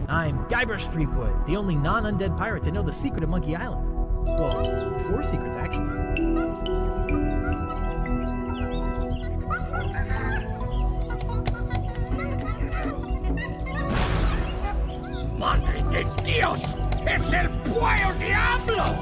I'm Guybrush Threepwood, the only non-undead pirate to know the secret of Monkey Island. Well, 4 secrets, actually. ¡Madre de Dios! ¡Es el Puello Diablo!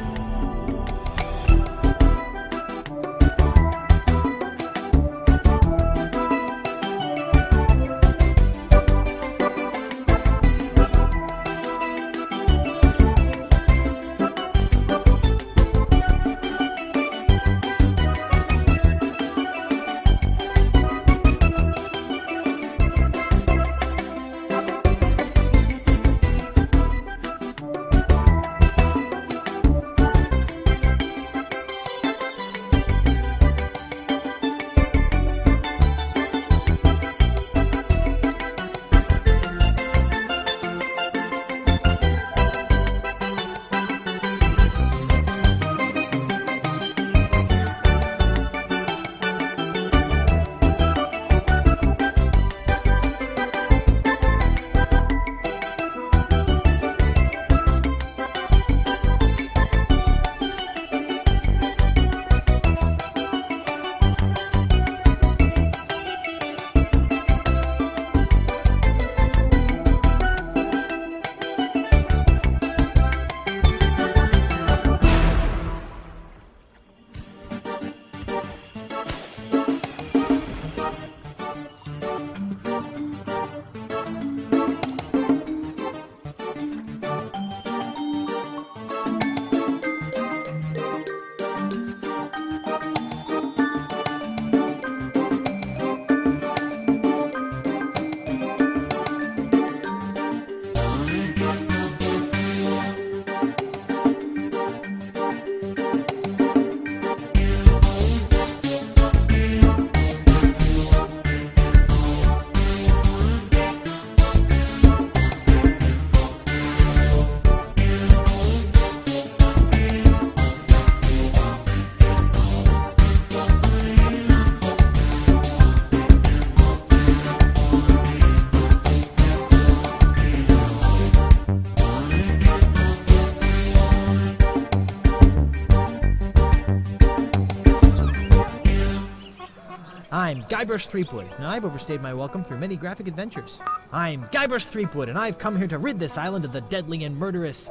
I'm Guybrush Threepwood, and I've overstayed my welcome through many graphic adventures. I'm Guybrush Threepwood, and I've come here to rid this island of the deadly and murderous...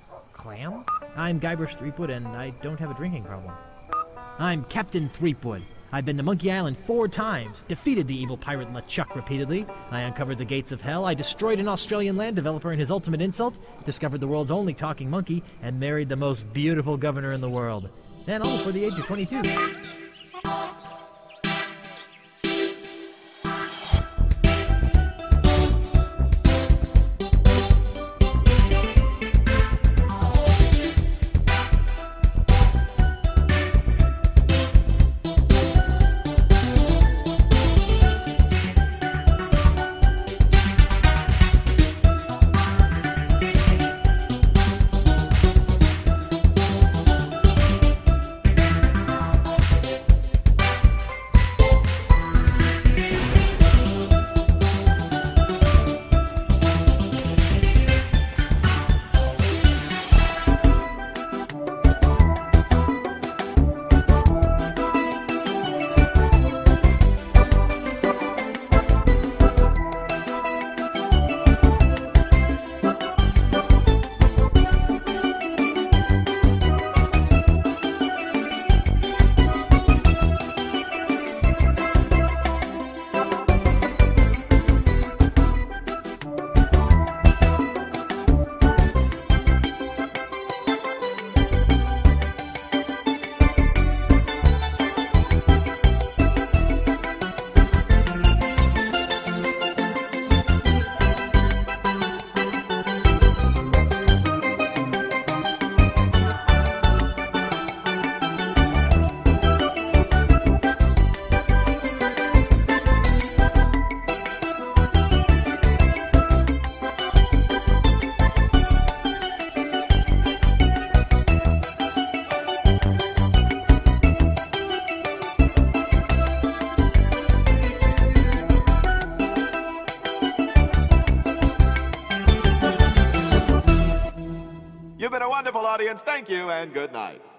clam? I'm Guybrush Threepwood, and I don't have a drinking problem. I'm Captain Threepwood. I've been to Monkey Island 4 times, defeated the evil pirate LeChuck repeatedly. I uncovered the gates of hell, I destroyed an Australian land developer in his ultimate insult, discovered the world's only talking monkey, and married the most beautiful governor in the world. And all before the age of 22. You've been a wonderful audience. Thank you, and good night.